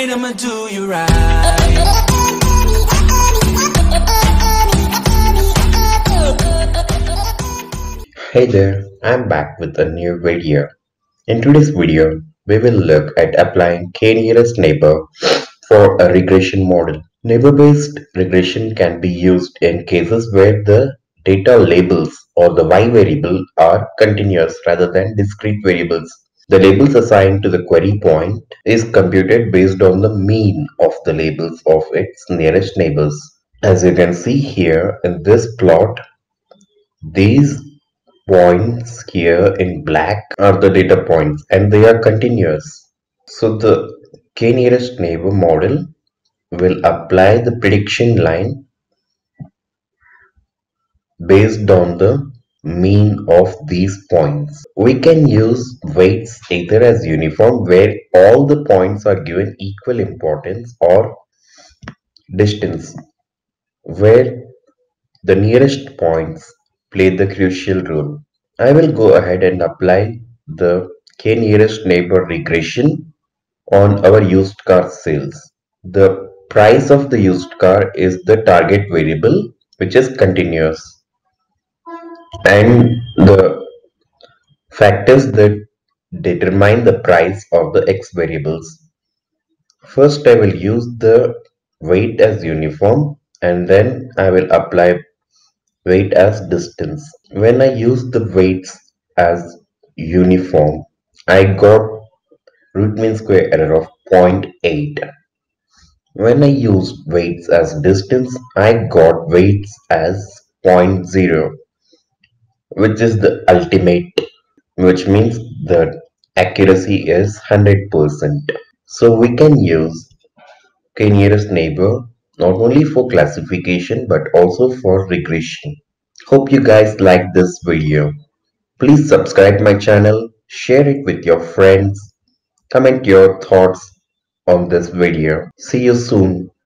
right, I'ma do you right. Hey there, I'm back with a new video. In today's video, we will look at applying k-nearest neighbor for a regression model. Neighbor-based regression can be used in cases where the data labels or the y variable are continuous rather than discrete variables. The labels assigned to the query point is computed based on the mean of the labels of its nearest neighbors. As you can see here in this plot, these points here in black are the data points and they are continuous. So the k-nearest neighbor model will apply the prediction line based on the mean of these points. We can use weights either as uniform where all the points are given equal importance, or distance where the nearest points play the crucial role. I will go ahead and apply the k-nearest neighbor regression on our used car sales. The price of the used car is the target variable, which is continuous, and the factors that determine the price of the x variables. First, I will use the weight as uniform, and then I will apply weight as distance. When I use the weights as uniform, I got root mean square error of 0.8. When I used weights as distance, I got weights as zero point 0, which is the ultimate, which means the accuracy is 100%. So we can use k-nearest neighbor not only for classification but also for regression. Hope you guys like this video. Please subscribe my channel, share it with your friends, comment your thoughts on this video. See you soon.